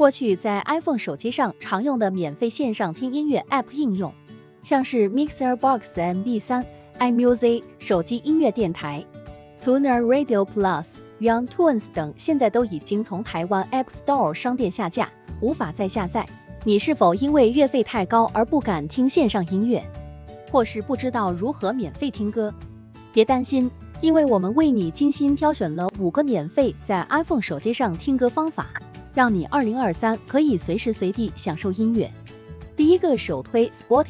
过去在 iPhone 手机上常用的免费线上听音乐 App 应用，像是 Mixer Box MB3、iMusic 手机音乐电台、Tuner Radio Plus、YoungTunes 等，现在都已经从台湾 App Store 商店下架，无法再下载。你是否因为月费太高而不敢听线上音乐，或是不知道如何免费听歌？别担心，因为我们为你精心挑选了5个免费在 iPhone 手机上听歌方法，让你2023可以随时随地享受音乐。第一个，首推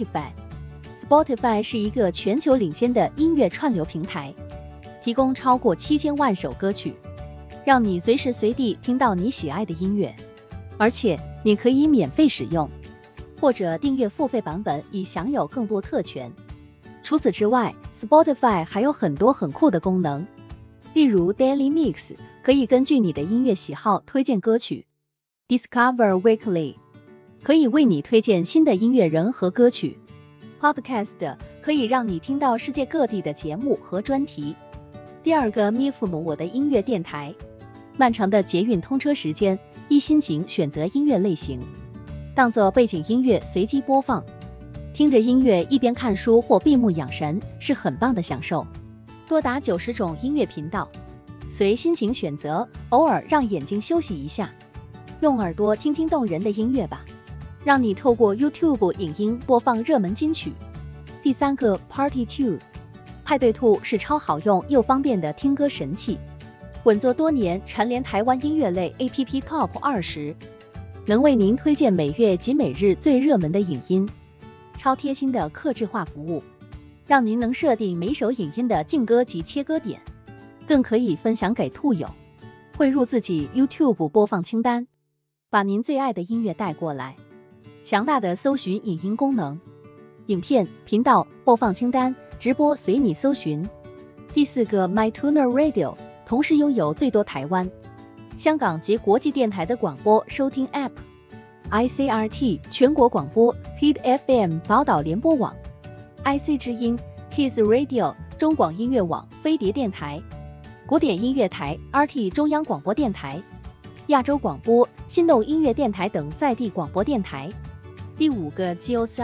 Spotify。Spotify 是一个全球领先的音乐串流平台，提供超过7000万首歌曲，让你随时随地听到你喜爱的音乐。而且你可以免费使用，或者订阅付费版本以享有更多特权。除此之外， Spotify 还有很多很酷的功能，例如 Daily Mix 可以根据你的音乐喜好推荐歌曲， Discover Weekly 可以为你推荐新的音乐人和歌曲， Podcast 可以让你听到世界各地的节目和专题。第二个 MIFM 我的音乐电台。漫长的捷运通车时间，依心情选择音乐类型，当作背景音乐随机播放，听着音乐一边看书或闭目养神，是很棒的享受。多达90种音乐频道，随心情选择，偶尔让眼睛休息一下，用耳朵听听动人的音乐吧，让你透过 YouTube 影音播放热门金曲。第三个 Party Two， 派对兔是超好用又方便的听歌神器，稳坐多年，蝉联台湾音乐类 APP Top 20，能为您推荐每月及每日最热门的影音，超贴心的客制化服务，让您能设定每首影音的禁歌及切歌点，更可以分享给兔友，汇入自己 YouTube 播放清单，把您最爱的音乐带过来。强大的搜寻影音功能，影片、频道、播放清单、直播随你搜寻。第四个 MyTuner Radio，同时拥有最多台湾、香港及国际电台的广播收听 App，ICRT 全国广播、Hit FM 宝岛联播网、IC 之音、Kiss Radio 中广音乐网、飞碟电台、古典音乐台、RT 中央广播电台、亚洲广播、心动音乐电台等在地广播电台。第五个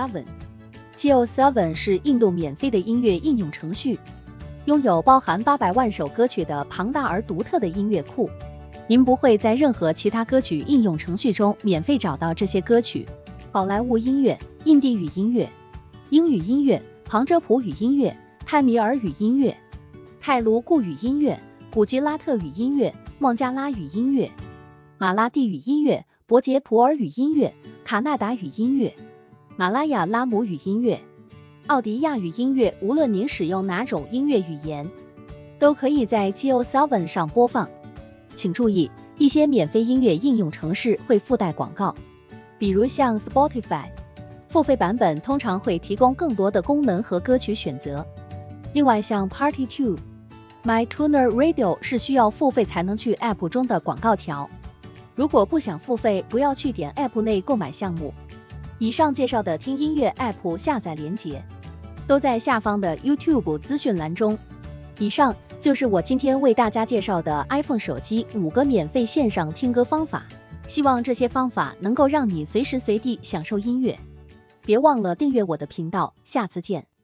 Geo7。Geo7 是印度免费的音乐应用程序，拥有包含800万首歌曲的庞大而独特的音乐库，您不会在任何其他歌曲应用程序中免费找到这些歌曲。宝莱坞音乐、印地语音乐、英语音乐、旁遮普语音乐、泰米尔语音乐、泰卢固语音乐、古吉拉特语音乐、孟加拉语音乐、马拉地语音乐、伯杰普尔语音乐、卡纳达语音乐、马拉雅拉姆语音乐、奥迪亚语音乐，无论您使用哪种音乐语言，都可以在 Geo7 上播放。请注意，一些免费音乐应用程式会附带广告，比如像 Spotify， 付费版本通常会提供更多的功能和歌曲选择。另外像 Party Two、MyTuner Radio 是需要付费才能去 App 中的广告条，如果不想付费，不要去点 App 内购买项目。以上介绍的听音乐 App 下载连结都在下方的 YouTube 资讯栏中。以上就是我今天为大家介绍的 iPhone 手机5个免费线上听歌方法，希望这些方法能够让你随时随地享受音乐。别忘了订阅我的频道，下次见。